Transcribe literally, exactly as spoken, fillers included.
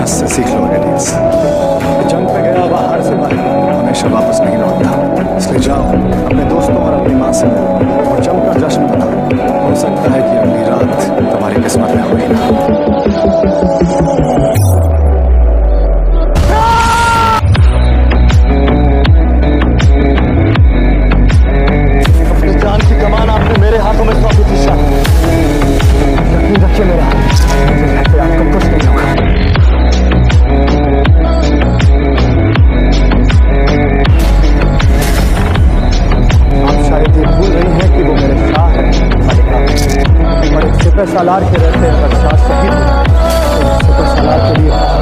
इतिहास से सीख लो एडियंस। जंग पे गया हुआ हार से बाहर हमेशा वापस नहीं लौटता। इसलिए जाओ अपने दोस्तों और अपनी माँ से मिलो और जमकर जश्न मनाओ। हो सकता है कि अगली रात तुम्हारी किस्मत में हो ही ना। अपनी जान की कमान आपने मेरे हाथों में सौंपी थी शाह। यकीन रखिए मेरा आपको कुछ नहीं होगा। आप शायद ये भूल रही हैं कि वो मेरे शाह हैं और एक सिपह सालार के रहते हैं अगर शाह शहीद हो तो सिपह सालार के लिए